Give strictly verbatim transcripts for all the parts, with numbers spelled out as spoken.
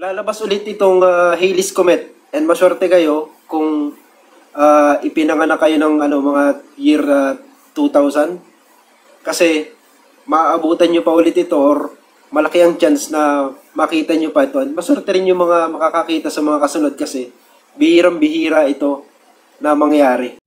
Lalabas ulit itong uh, Halley's Comet and maswerte kayo kung uh, ipinanganak kayo ng ano, mga year uh, two thousand kasi maaabutan nyo pa ulit ito or malaki ang chance na makita nyo pa ito. And maswerte rin yung mga makakakita sa mga kasunod kasi bihirang-bihira ito na mangyari.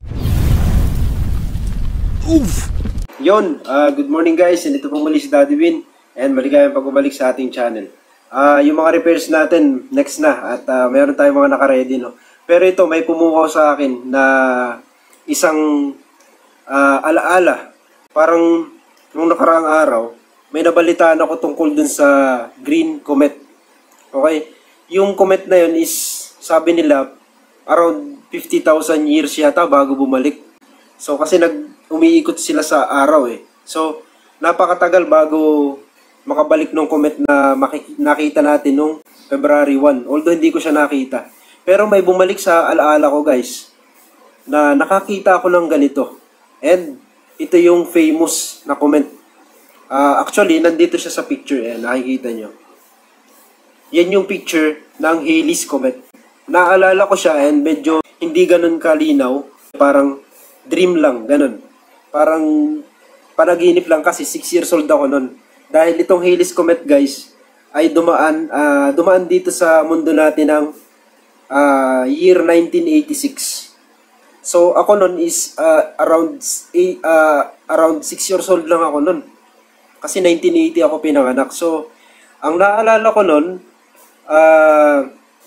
Oof! Yon, uh, good morning guys, and ito po muli si Daddy Win and maligayang pagbabalik sa ating channel. Uh, yung mga repairs natin, next na. At uh, mayroon tayong mga naka-ready, no? Pero ito, may pumukaw sa akin na isang uh, alaala. Parang nung nakaraang araw, may nabalitaan ako tungkol dun sa Green Comet. Okay? Yung comet na yun is, sabi nila, around fifty thousand years yata bago bumalik. So, kasi nag-umiikot sila sa araw eh. So, napakatagal bago makabalik ng comet na nakita natin nung February first. Although hindi ko siya nakita. Pero may bumalik sa alaala ko guys, na nakakita ako ng ganito. And ito yung famous na comet. Uh, actually, nandito siya sa picture. Eh, nakikita nyo. Yan yung picture ng Halley's Comet. Naalala ko siya and medyo hindi ganun kalinaw. Parang dream lang, ganun. Parang panaginip lang kasi six years old ako nun. Dahil itong Halley's Comet guys ay dumaan uh, dumaan dito sa mundo natin ng uh, year nineteen eighty-six. So ako nun is uh, around uh, around six years old lang ako nun. Kasi nineteen eighty ako pinanganak. So ang naalala ko nun, uh,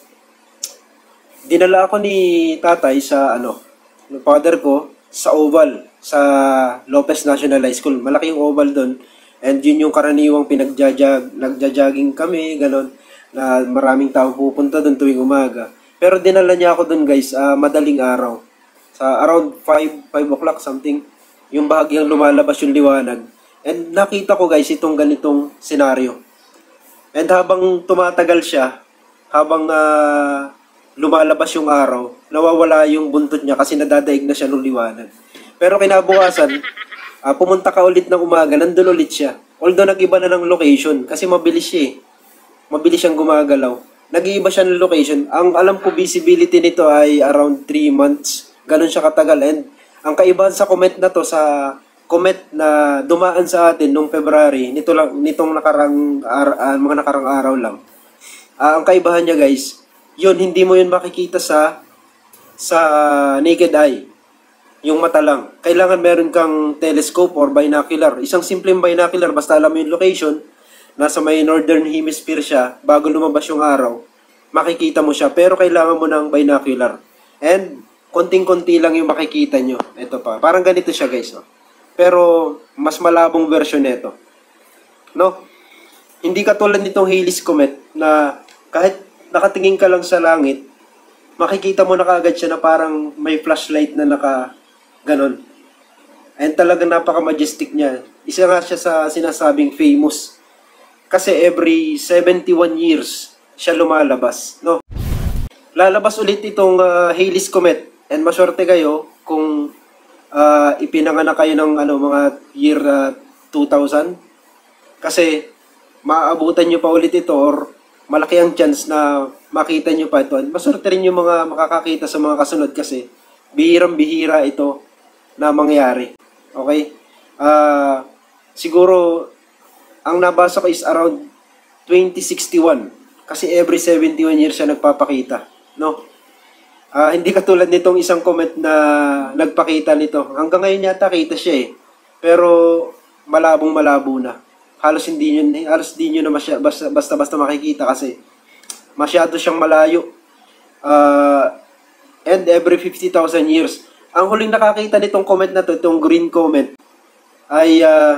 dinala ako ni tatay sa ano, ng father ko sa oval sa Lopez National High School. Malaki yung oval doon. And yun yung karaniwang pinagjajag, nagja-jogging kami, gano'n, na maraming tao pupunta doon tuwing umaga. Pero dinala niya ako doon guys, uh, madaling araw. Sa around five o'clock something, yung bahagyang lumalabas yung liwanag. And nakita ko guys itong ganitong senaryo. And habang tumatagal siya, habang uh, lumalabas yung araw, nawawala yung buntot niya kasi nadadaig na siya ng liwanag. Pero kinabukasan, Uh, pumunta ka ulit ng umaga, nandun ulit siya. Although nag-iba na ng location, kasi mabilis siya eh. Mabilis siyang gumagalaw. Nag-iiba siya ng location. Ang alam ko, visibility nito ay around three months. Ganon siya katagal. And ang kaibahan sa comet na to, sa comet na dumaan sa atin noong February, nito lang, nitong nakarang, uh, mga nakarang araw lang. Uh, ang kaibahan niya guys, yun, hindi mo yun makikita sa, sa naked eye. Yung mata lang. Kailangan meron kang telescope or binocular. Isang simpleng binocular, basta alam mo yung location, nasa may northern hemisphere siya, bago lumabas yung araw, makikita mo siya. Pero kailangan mo ng binocular. And, konting-konti lang yung makikita nyo. Ito pa. Parang ganito siya guys. No? Pero, mas malabong version nito. No? Hindi katulad nitong Halley's Comet, na kahit nakatingin ka lang sa langit, makikita mo na kaagad siya na parang may flashlight na naka ganon. And talagang napaka-majestic niya. Isa nga siya sa sinasabing famous. Kasi every seventy-one years siya lumalabas, no? Lalabas ulit itong uh, Halley's Comet. And maswerte kayo kung uh, ipinanganak kayo ng ano, mga year uh, two thousand. Kasi maaabutan nyo pa ulit ito or malaki ang chance na makita nyo pa ito. And maswerte rin yung mga makakakita sa mga kasunod kasi bihirang-bihira ito na mangyari. Okay? Uh, siguro, ang nabasa ko is around twenty sixty-one. Kasi every seventy-one years siya nagpapakita. No? Uh, hindi katulad nitong isang comet na nagpakita nito. Hanggang ngayon yata kita siya eh. Pero malabong malabo na. Halos hindi nyo, halos hindi nyo na masya, basta, basta basta makikita kasi masyado siyang malayo. Uh, and every fifty thousand years. Ang huling nakakita nitong comet na to, itong Green Comet, ay uh,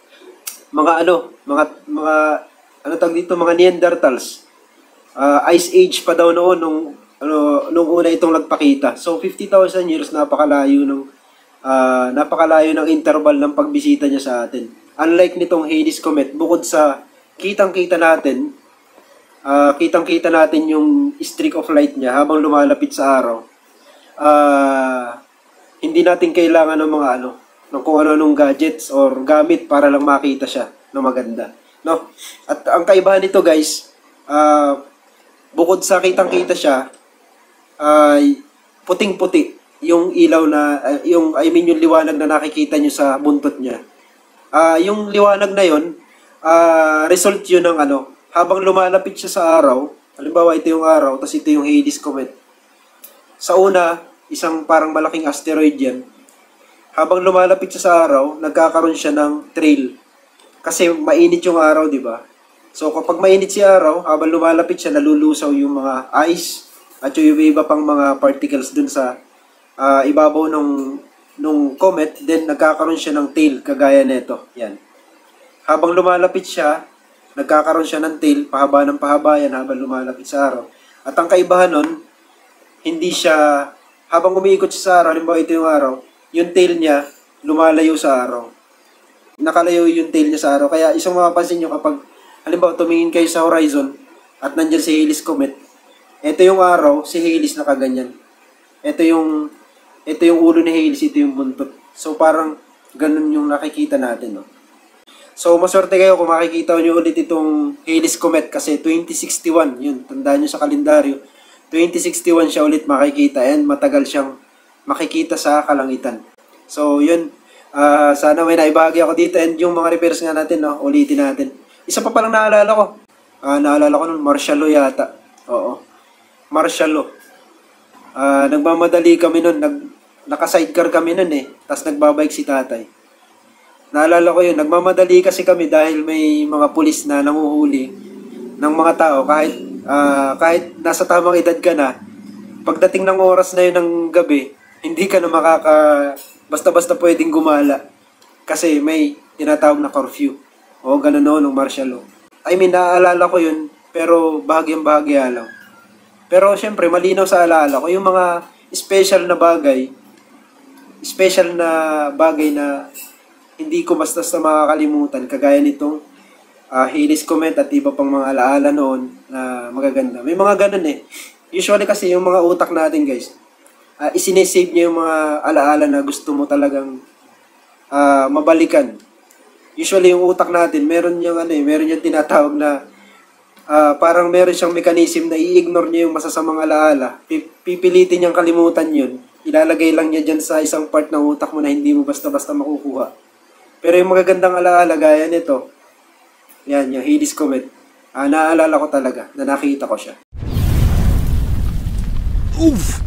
mga ano, mga, mga, ano tawag dito, mga Neanderthals. Uh, Ice Age pa daw noon nung, ano, nung una itong nagpakita. So, fifty thousand years, napakalayo ng, uh, napakalayo ng interval ng pagbisita niya sa atin. Unlike nitong Halley's Comet, bukod sa kitang-kita natin, uh, kitang-kita natin yung streak of light niya habang lumalapit sa araw. Ah... Uh, hindi natin kailangan ng mga ano, ng kung ano-anong gadgets or gamit para lang makita siya na maganda, no? At ang kaibahan nito guys, uh, bukod sa kitang-kita siya, ay puting-puti yung ilaw na, uh, yung, I mean yung liwanag na nakikita nyo sa buntot niya. Ah, yung liwanag na yon, ah, result yun ng ano, habang lumalapit siya sa araw, halimbawa ito yung araw, tapos ito yung Hades comet. Sa una, isang parang malaking asteroid yan. Habang lumalapit siya sa araw, nagkakaroon siya ng trail. Kasi mainit yung araw, di ba? So kapag mainit si araw, habang lumalapit siya, nalulusaw yung mga ice at yung iba pang mga particles dun sa uh, ibabaw ng nung comet, then nagkakaroon siya ng tail kagaya nito. Yan. Habang lumalapit siya, nagkakaroon siya ng tail, pahaba ng pahaba yan habang lumalapit sa araw. At ang kaibahan nun, hindi siya, habang umiikot siya sa araw, halimbawa ito yung araw, yung tail niya lumalayo sa araw. Nakalayo yung tail niya sa araw. Kaya isang mapapansin nyo kapag, halimbawa tumingin kayo sa horizon at nandyan si Hales comet, ito yung araw, si Hales nakaganyan. Ito yung, ito yung ulo ni Hales, ito yung buntot. So parang ganun yung nakikita natin, no? So maswerte kayo kung makikita nyo ulit itong Hales comet kasi twenty sixty-one, yun, tandaan nyo sa kalendaryo. twenty sixty-one siya ulit makikita and matagal siyang makikita sa kalangitan. So yun, uh, sana may naibahagi ako dito and yung mga repairs nga natin, no, ulitin natin. Isa pa palang naalala ko, uh, naalala ko nun, martial law yata. Oo, martial law. Uh, nagmamadali kami nun, nag, naka-sidecar kami nun eh, tapos nagbabike si tatay. Naalala ko yun, nagmamadali kasi kami dahil may mga pulis na nanguhuli ng mga tao kahit uh, kahit nasa tamang edad ka na, pagdating ng oras na yun ng gabi, hindi ka na makaka basta-basta pwedeng gumala kasi may tinatawag na curfew o gano'n noon ng martial law. I mean, naaalala ko yun pero bahagyang-bahagya lang. Pero syempre, malinaw sa alaala ko yung mga special na bagay, special na bagay na hindi ko basta-basta makakalimutan, kagaya nitong uh, Hales comet at iba pang mga alaala noon na magaganda. May mga ganun eh. Usually kasi yung mga utak natin guys, uh, isinesave niya yung mga alaala na gusto mo talagang uh, mabalikan. Usually yung utak natin, meron yung ano eh, meron yung tinatawag na uh, parang meron siyang mechanism na i-ignore niya yung masasamang alaala. Pipilitin niyang kalimutan yun. Ilalagay lang niya dyan sa isang part ng utak mo na hindi mo basta-basta makukuha. Pero yung magagandang alaala gaya nito, yan, yung Hales comet, uh, naaalala ko talaga na nakita ko siya. Oof!